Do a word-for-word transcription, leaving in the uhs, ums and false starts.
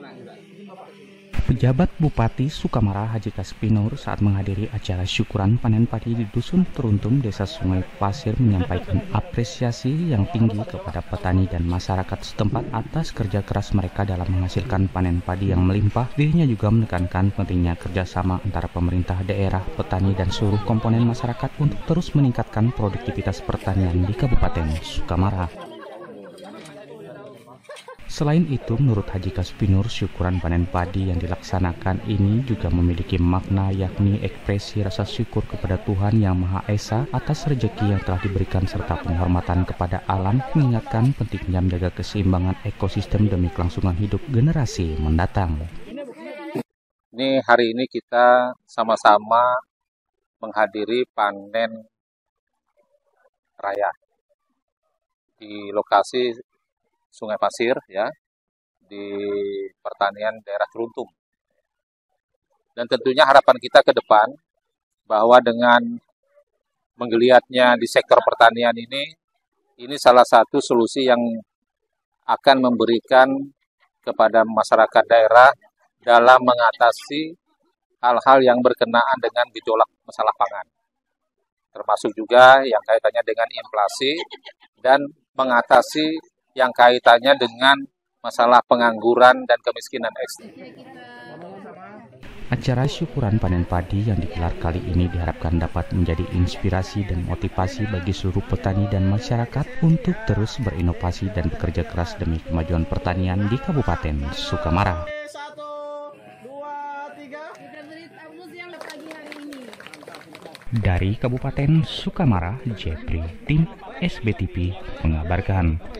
Pejabat Bupati Sukamara Haji Kaspinur saat menghadiri acara syukuran panen padi di Dusun Teruntum, Desa Sungai Pasir menyampaikan apresiasi yang tinggi kepada petani dan masyarakat setempat atas kerja keras mereka dalam menghasilkan panen padi yang melimpah. Dirinya juga menekankan pentingnya kerjasama antara pemerintah daerah, petani, dan seluruh komponen masyarakat untuk terus meningkatkan produktivitas pertanian di Kabupaten Sukamara. Selain itu, menurut Haji Kaspinur, syukuran panen padi yang dilaksanakan ini juga memiliki makna, yakni ekspresi rasa syukur kepada Tuhan Yang Maha Esa atas rezeki yang telah diberikan serta penghormatan kepada alam, mengingatkan pentingnya menjaga keseimbangan ekosistem demi kelangsungan hidup generasi mendatang. Ini hari ini kita sama-sama menghadiri panen raya di lokasi Sungai Pasir, ya, di pertanian daerah Teruntum. Dan tentunya harapan kita ke depan bahwa dengan menggeliatnya di sektor pertanian ini, ini salah satu solusi yang akan memberikan kepada masyarakat daerah dalam mengatasi hal-hal yang berkenaan dengan gejolak masalah pangan. Termasuk juga yang kaitannya dengan inflasi dan mengatasi yang kaitannya dengan masalah pengangguran dan kemiskinan ekstrim. Acara syukuran panen padi yang digelar kali ini diharapkan dapat menjadi inspirasi dan motivasi bagi seluruh petani dan masyarakat untuk terus berinovasi dan bekerja keras demi kemajuan pertanian di Kabupaten Sukamara. Dari Kabupaten Sukamara, Jepri, tim S B T V mengabarkan.